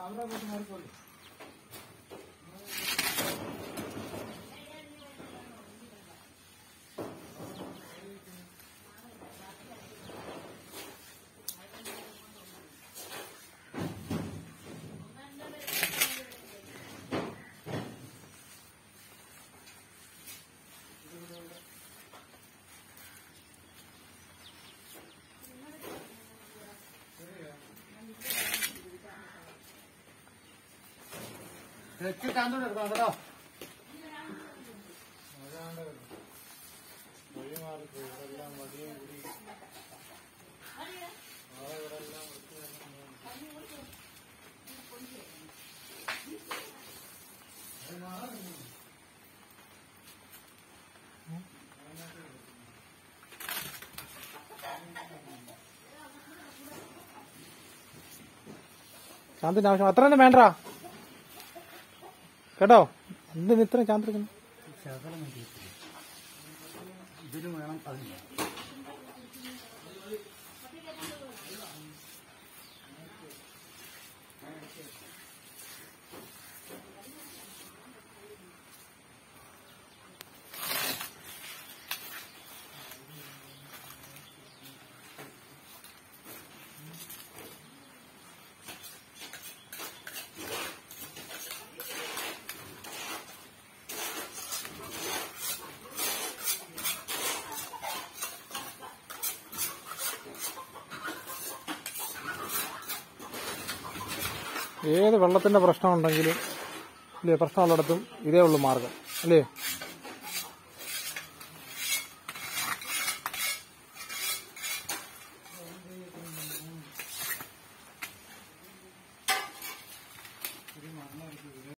ചാന്തോടെ എടുക്കണം കേട്ടോ. ചാന്തിന്റെ ആവശ്യം അത്ര തന്നെ വേണ്ട കേട്ടോ. എന്തിന് ഇത്രയും ചാന്തിരിക്കുന്നു? ഇതിലും വേണം അതില്ല. ഏത് വെള്ളത്തിന്റെ പ്രശ്നമുണ്ടെങ്കിലും അല്ലേ, പ്രശ്നമുള്ളിടത്തും ഇതേ ഉള്ളൂ മാർഗം അല്ലേ.